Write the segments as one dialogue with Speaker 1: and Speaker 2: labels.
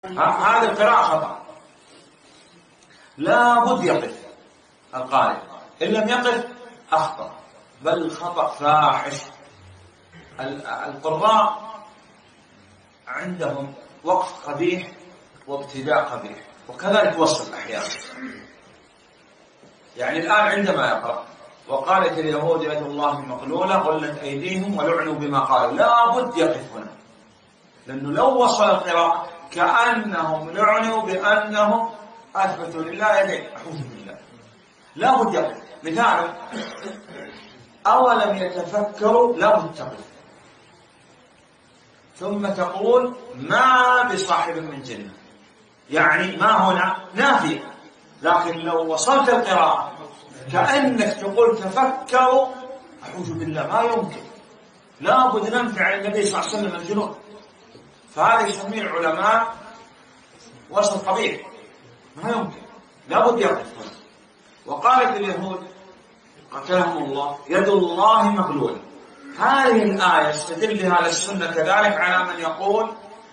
Speaker 1: هذه القراءة خطأ، لا بد يقف القارئ، إن لم يقف أخطأ، بل خطأ فاحش. القراء عندهم وقف قبيح وابتداء قبيح، وكذلك وصل أحيانا. يعني الآن عندما يقرأ وقالت اليهود يد الله مغلولة غلت أيديهم ولعنوا بما قالوا، لا بد يقف هنا، لأنه لو وصل القراءة كأنهم لعنوا بأنهم أثبتوا لله يدين، أعوذ بالله، لا بد يقف. مثال: أولم يتفكروا، لا بد تقف، ثم تقول ما بصاحب من جنة، يعني ما هنا نافية، لكن لو وصلت القراءة كأنك تقول تفكروا، أعوذ بالله، ما يمكن، لا بد ننفع عن النبي صلى الله عليه وسلم الجنود. فهذا يسميه العلماء وصل قبيح، ما يمكن، لا بد يقف. وقالت اليهود قتلهم الله يد الله مغلولة. هذه الآية استدل بها السنة كذلك على من يقول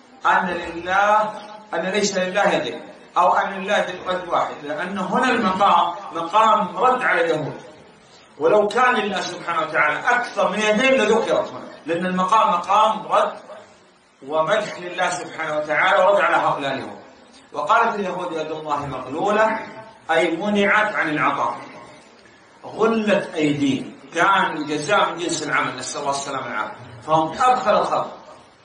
Speaker 1: أن ليس لله يدين، أو أن لله يد واحد، لأن هنا المقام مقام رد على اليهود، ولو كان لله سبحانه وتعالى أكثر من يدين لذكرت هنا، لأن المقام مقام رد ومدح لله سبحانه وتعالى ورد على هؤلاء اليهود. وقالت اليهود يد الله مغلولة، أي منعت عن العطاء. غلت أيديهم، كان الجزاء من جنس العمل، نسأل الله السلامة والعافية، فهم أبخل الخلق.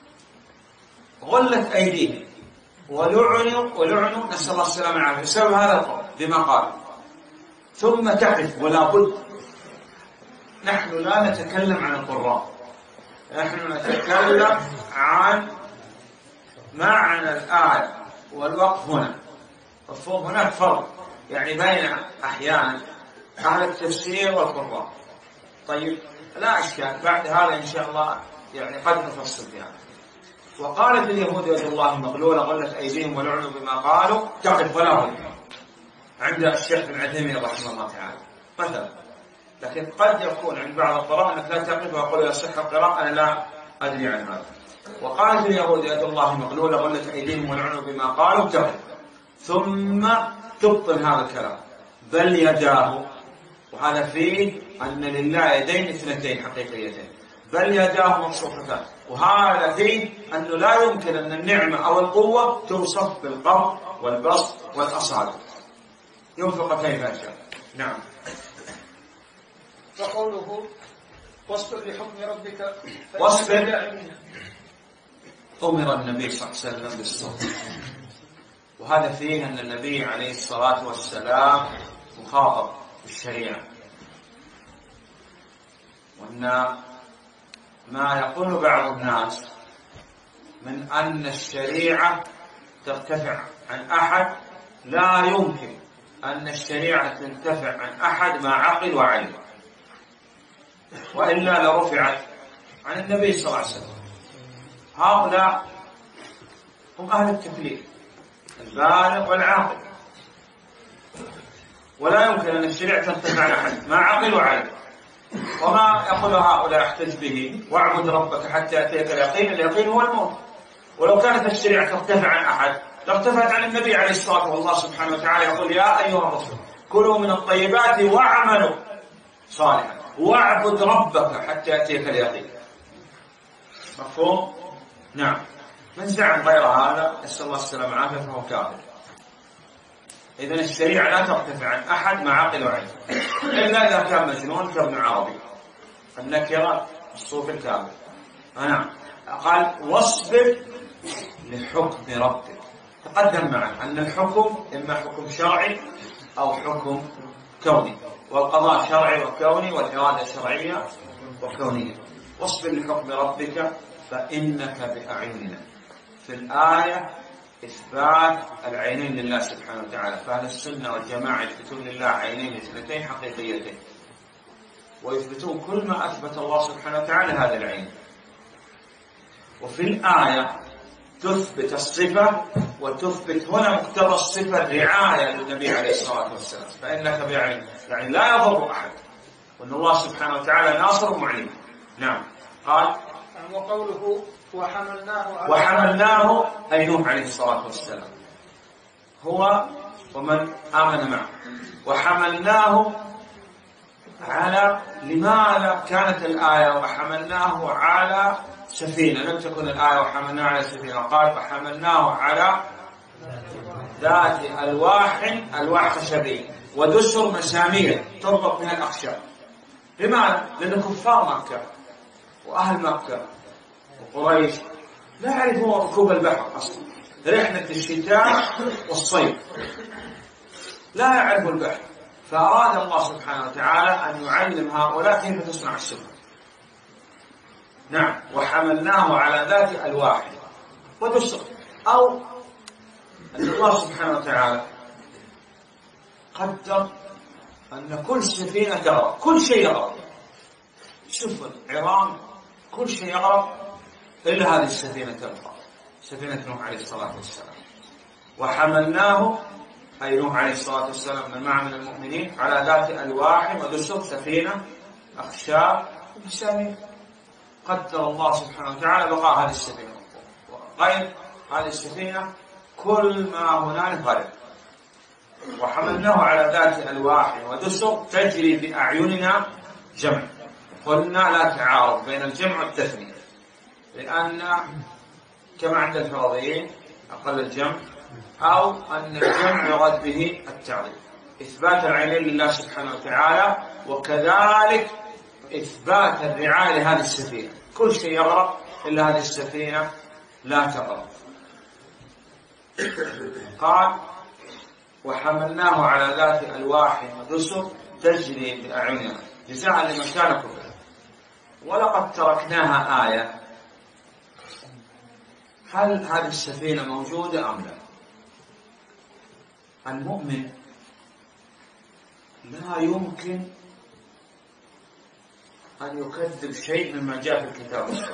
Speaker 1: غلت أيديهم ولعنوا نسأل الله السلامة والعافية بسبب هذا القول بما قال. ثم تقف، ولا بد. نحن لا نتكلم عن القراء، نحن نتكلم عن معنى الآية والوقف هنا. مفهوم؟ هناك فرق يعني بين أحيانا أهل التفسير والقراء. طيب، لا إشكال، بعد هذا إن شاء الله يعني قد نفصل فيها. وقالت اليهود يد الله مغلولة غلت أيديهم ولعنوا بما قالوا، تقف ولا بد. عند الشيخ ابن عثيمين رحمه الله تعالى مثلا. لكن قد يكون عند بعض القراء أنك لا تقف ويقول يصح القراءة، أنا لا أدري عن هذا. وقالت اليهود يد الله مغلولة غلت أيديهم ولعنوا بما قالوا، تقف، ثم تبطل هذا الكلام. بل يداه، وهذا فيه أن لله يدين اثنتين حقيقيتين، بل يداه مبسوطتان، وهذا فيه أنه لا يمكن أن النعمة أو القوة توصف بالقبض والبسط والأصابع، ينفق كيف يشاء. نعم.
Speaker 2: وقوله واصبر لحكم ربك
Speaker 1: واصبر، أمر النبي صلى الله عليه وسلم بالصبر، وهذا فيه أن النبي عليه الصلاة والسلام مخاطب بالشريعة، وأن ما يقول بعض الناس من أن الشريعة ترتفع عن أحد، لا يمكن أن الشريعة ترتفع عن أحد ما عقل وعلم، وإلا لرفعت عن النبي صلى الله عليه وسلم. هؤلاء هم أهل التكليف البالغ والعاقل، ولا يمكن أن الشريعة ترتفع عن أحد ما عقل وعلم. وما يقول هؤلاء احتج به واعبد ربك حتى يأتيك اليقين، اليقين هو الموت. ولو كانت الشريعة ترتفع عن أحد لارتفعت عن النبي عليه الصلاة والسلام، والله سبحانه وتعالى يقول يا أيها الرسل كلوا من الطيبات واعملوا صالحا واعبد ربك حتى يأتيك اليقين. مفهوم؟ نعم. من زعم غير هذا نسأل الله السلامة والعافية فهو كافر. إذن الشريعة لا ترتفع عن أحد مع عقل وعلم، إلا إذا كان مجنون كابن عربي، النكرة الصوف الكامل. نعم. قال واصبر لحكم ربك. تقدم معنا أن الحكم إما حكم شرعي أو حكم كوني، والقضاء شرعي وكوني، والإرادة شرعية وكونية. واصبر لحكم ربك فإنك بأعيننا. في الآية إثبات العينين لله سبحانه وتعالى، فأهل السنة والجماعة يثبتون لله عينين اثنتين حقيقيتين، ويثبتون كل ما أثبت الله سبحانه وتعالى هذا العين. وفي الآية تثبت الصفة وتثبت هنا مقتضى الصفة الرعاية للنبي عليه الصلاة والسلام، فإنك بعين، يعني لا يضر أحد، وأن الله سبحانه وتعالى ناصر معين. نعم. قال
Speaker 2: وقوله
Speaker 1: وحملناه أي نوح عليه الصلاة والسلام هو ومن آمن معه. وحملناه على، لماذا كانت الآية وحملناه على سفينة؟ لم تكن الآية وحملناه على سفينة، قال وحملناه على ذات ألواح خشبية ودسر مسامير تربط بها الأخشاب. لماذا؟ لأن كفار مكة وأهل مكة وقريش لا يعرفون ركوب البحر أصلا، رحلة الشتاء والصيف لا يعرفوا البحر، فأراد الله سبحانه وتعالى أن يعلم هؤلاء كيف تصنع السفن. نعم، وحملناه على ذات ألواح ودسر، أو أن الله سبحانه وتعالى قدر أن كل سفينة تغرق، كل شيء يغرق، سفن عظام كل شيء يغرق إلا هذه السفينة تبقى، سفينة نوح عليه الصلاة والسلام. وحملناه أي نوح عليه الصلاة والسلام من معه من المؤمنين على ذات ألواح ودسر، سفينة أخشاب ومسامير. قدر الله سبحانه وتعالى بقاء هذه السفينة، غير هذه السفينة كل ما هنالك غرق. وحملناه على ذات ألواح ودسر تجري بأعيننا جمع. قلنا لا تعارض بين الجمع والتثنية، لأن كما عند الفرضيين أقل الجمع، أو أن الجمع يراد به التعظيم، إثبات العينين لله سبحانه وتعالى، وكذلك إثبات الرعاية لهذه السفينة. كل شيء يغرق إلا هذه السفينة لا تغرق. قال وحملناه على ذات ألواح ودسر تجري بأعيننا جزاء لمن كان كفر. ولقد تركناها آية. هل هذه السفينة موجودة أم لا؟ المؤمن لا يمكن أن يكذب شيء مما جاء في الكتاب والسنة،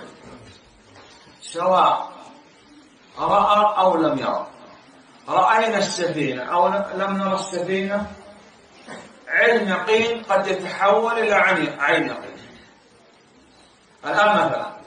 Speaker 1: سواء رأى أو لم يرى. رأينا السفينة أو لم نرى السفينة، علم يقين قد يتحول إلى عين يقين. الآن مثلا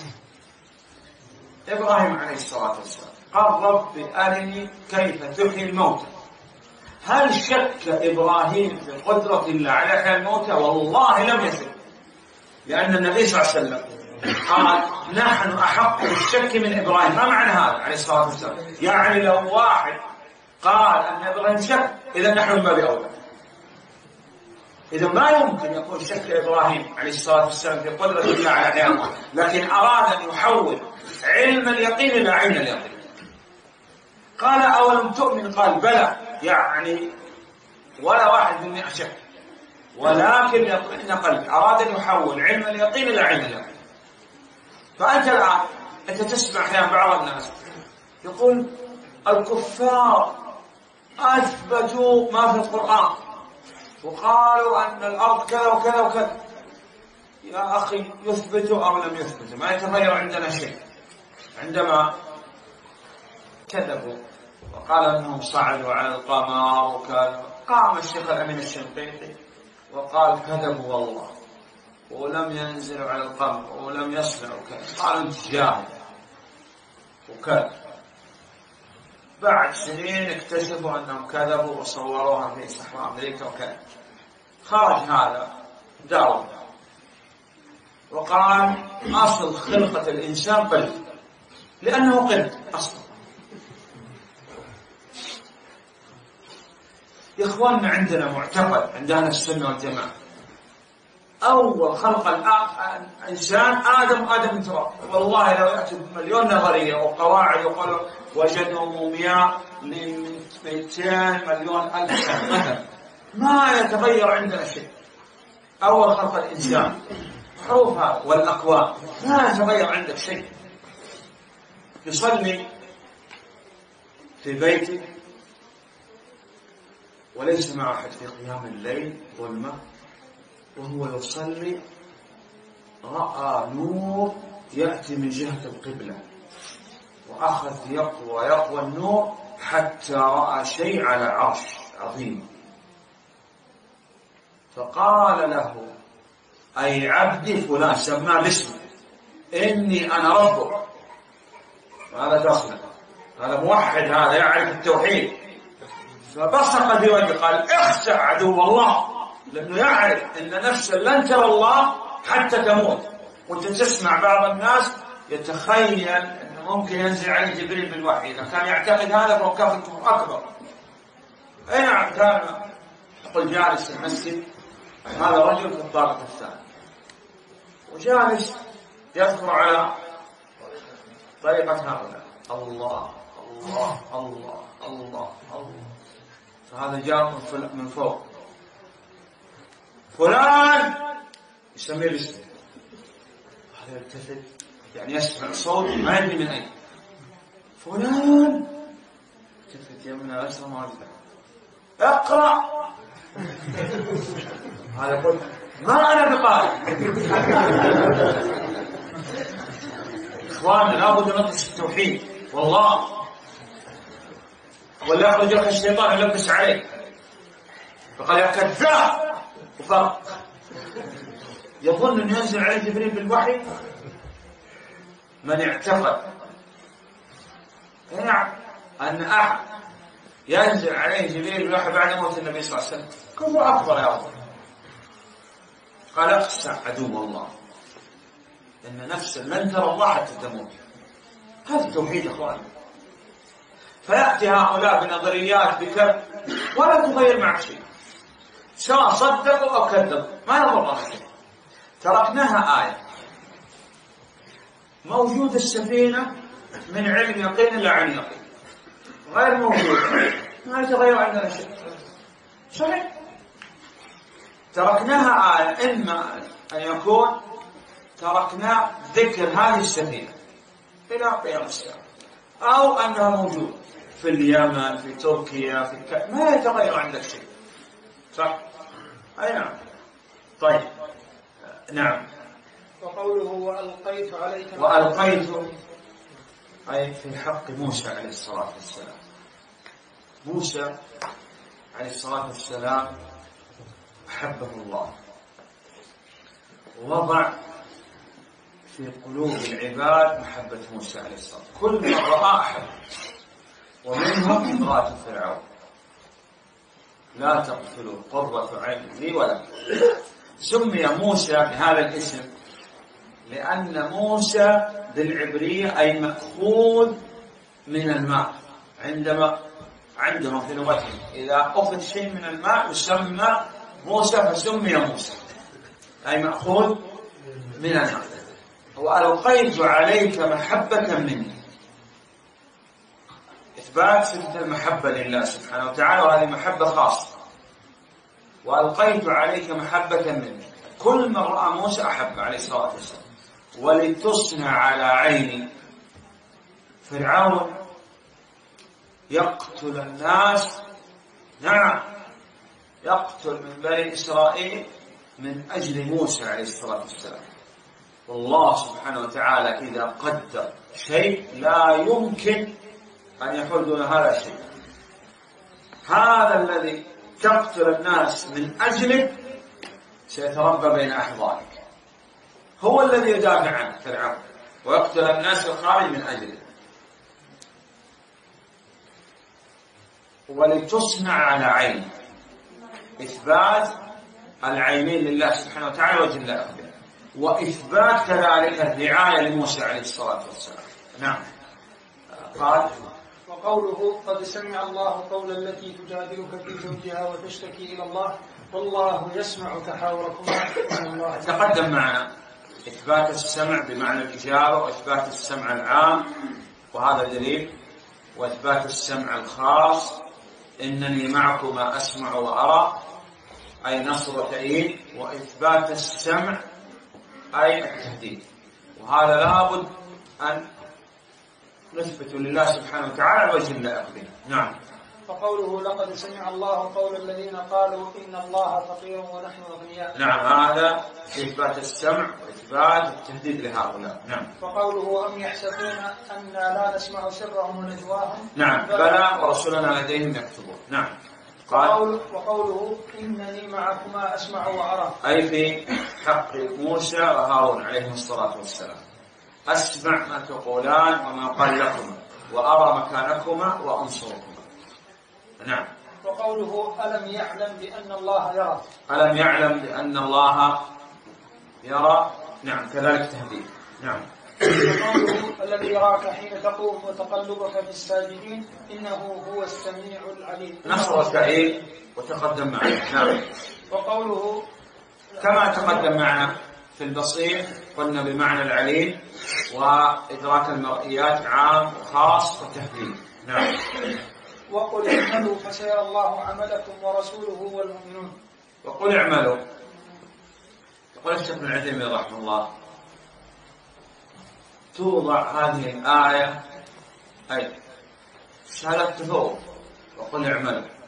Speaker 1: إبراهيم عليه الصلاة والسلام قال رب أرني كيف تحيي الموتى. هل شك إبراهيم في قدرة الله على إحياء الموتى؟ والله لم يشك، لأن النبي صلى الله عليه وسلم قال نحن أحق بالشك من إبراهيم. ما معنى هذا عليه الصلاة والسلام؟ يعني لو واحد قال أن إبراهيم شك، إذا نحن ما بأولى. إذا ما يمكن يكون شك إبراهيم عليه الصلاة والسلام في قدرة الله على إحياء الموتى، لكن أراد أن يحول علم اليقين إلى عين اليقين. قال أولم تؤمن؟ قال بلى، يعني ولا واحد من شك، ولكن يطمئن قلبي. أراد أن يحول علم اليقين إلى عين اليقين. فأنت الآن أنت تسمع أحيانا بعض الناس يقول الكفار أثبتوا ما في القرآن وقالوا أن الأرض كذا وكذا وكذا. يا أخي يثبتوا أو لم يثبتوا ما يتغير عندنا شيء. عندما كذبوا وقال أنهم صعدوا على القمر وكذا، قام الشيخ الأمين الشنقيطي وقال كذبوا والله ولم ينزلوا على القمر ولم يصنعوا كذا. قال أنت جاهل وكذا. بعد سنين اكتشفوا أنهم كذبوا وصوروها في صحراء أمريكا وكذا. خرج هذا داود وقال أصل خلقة الإنسان قلب، لأنه قلب أصلا. يا إخواننا عندنا معتقد عندنا السنة والجماعة أول خلق الإنسان آدم من تراب. والله لو يأتي بمليون نظرية وقواعد يقول وجدوا مومياء من 200 مليون ألف سنة مثلا، ما يتغير عندنا شيء. أول خلق الإنسان حروفها والأكوان ما يتغير عندك شيء. يصلي في بيته وليس مع أحد في قيام الليل ظلمة، وهو يصلي رأى نور يأتي من جهة القبلة، وأخذ يقوى النور حتى رأى شيء على عرش عظيم، فقال له أي عبدي فلان، سماه باسمه، إني أنا ربك هذا تصنع، هذا موحد، هذا يعرف التوحيد. فبصق في وجهه قال اخسع عدو الله، لأنه يعرف أن نفسا لن ترى الله حتى تموت. وانت تسمع بعض الناس يتخيل أنه ممكن ينزل عليه جبريل بالوحي، إذا كان يعتقد هذا فهو كافر أكبر. أي نعم، كان يقول جالس في المسجد هذا رجل في الطابق الثاني، وجالس يذكر على طريقة هؤلاء الله الله الله الله الله. فهذا جاء من فوق، فلان يسميه باسمه، هذا يلتفت يعني يسمع صوت ما يدري من أين، فلان يلتفت يمنى يسرى ما يدري اقرأ، هذا يقول ما أنا بقارئ. إخواننا لابد من ندرس التوحيد والله، ولا يخرج لك الشيطان يلبس عليك فقال يا كذاب، وفرق يظن أن ينزل عليه جبريل بالوحي. من اعتقد نعم أن أحد ينزل عليه جبريل بالوحي بعد موت النبي صلى الله عليه وسلم كفر أكبر يا الله. قال اخسع عدو الله، إن نفسا لن ترى الله حتى تموت. هذا التوحيد يا أخوان. فيأتي هؤلاء بنظريات بكذب ولا تغير معك شيء، سواء صدقوا أو كذبوا ما يضرنا شيء. تركناها آية موجود السفينة من علم يقين إلى علم يقين، غير موجود ما يتغير عندنا شيء. صحيح، تركناها آية إما أن يكون تركنا ذكر هذه السفينة إلى قيام الساعة، أو أنها موجود في اليمن في تركيا في ما يتغير عندك شيء. صح؟ أي نعم. طيب نعم.
Speaker 2: وقوله وألقيت عليك،
Speaker 1: وألقيت أي في حق موسى عليه الصلاة والسلام. موسى عليه الصلاة والسلام أحبه الله، ووضع في قلوب العباد محبة موسى عليه الصلاة والسلام، كل من رأى أحب، ومنهم امرأة فرعون لا تقتلوا قرة عين لي ولا. سمي موسى بهذا الاسم لأن موسى بالعبرية أي مأخوذ من الماء. عندهم في لغتهم إذا أخذ شيء من الماء يسمى موسى، فسمي موسى أي مأخوذ من الماء. وألقيت عليك محبة مني، إثبات صفة المحبة لله سبحانه وتعالى، وهذه محبة خاصة. وألقيت عليك محبة مني، كل من رأى موسى أحب عليه الصلاة والسلام. ولتصنع على عيني. فرعون يقتل الناس، نعم يقتل من بني إسرائيل من أجل موسى عليه الصلاة والسلام. والله سبحانه وتعالى إذا قدر شيء لا يمكن أن يحول دون هذا الشيء. هذا الذي تقتل الناس من أجله سيتربى بين أحضانك، هو الذي يدافع عنه فرعون ويقتل الناس الخارج من أجله. ولتصنع على عين، إثبات العينين لله سبحانه وتعالى وجل أخبره، وإثبات كذلك الرعاية لموسى عليه الصلاة والسلام. نعم. قال
Speaker 2: وقوله قد سمع الله قول التي تجادلك في زوجها وتشتكي إلى الله والله يسمع تحاوركما إن الله.
Speaker 1: تقدم معنا إثبات السمع بمعنى الإجابة، وإثبات السمع العام وهذا دليل، وإثبات السمع الخاص إنني معكما أسمع وأرى أي نصر وتأييد، وإثبات السمع أي التهديد. وهذا لابد أن نثبت لله سبحانه وتعالى وجه لا أقبله. نعم.
Speaker 2: فقوله لقد سمع الله قول الذين قالوا إن الله فقير ونحن أغنياء.
Speaker 1: نعم، هذا إثبات السمع وإثبات التهديد لهؤلاء. نعم.
Speaker 2: فقوله أم يحسبون أن لا نسمع سرهم ونجواهم.
Speaker 1: نعم، بلى ورسلنا لديهم يكتبون. نعم.
Speaker 2: وقوله إنني معكما أسمع وأرى
Speaker 1: أي في حق موسى وهارون عليهم الصلاة والسلام. أسمع ما تقولان وما قال لكما وأرى مكانكما وأنصركما. نعم.
Speaker 2: وقوله ألم يعلم بأن الله يرى.
Speaker 1: ألم يعلم بأن الله يرى. نعم كذلك تهديد. نعم.
Speaker 2: وقوله الذي يراك حين تقوم وتقلبك في الساجدين إنه هو السميع العليم.
Speaker 1: نصر التعيين وتقدم معنا. نعم.
Speaker 2: وقوله
Speaker 1: كما تقدم معنا في البصير قلنا بمعنى العليم، وإدراك المرئيات عام وخاص وتهديد. نعم.
Speaker 2: وقل اعملوا فسيرى الله عملكم ورسوله والمؤمنون.
Speaker 1: وقل اعملوا. يقول الشيخ ابن عثيمين رحمه الله توضع هذه الآية أي شهادة تفوق وقل اعملوا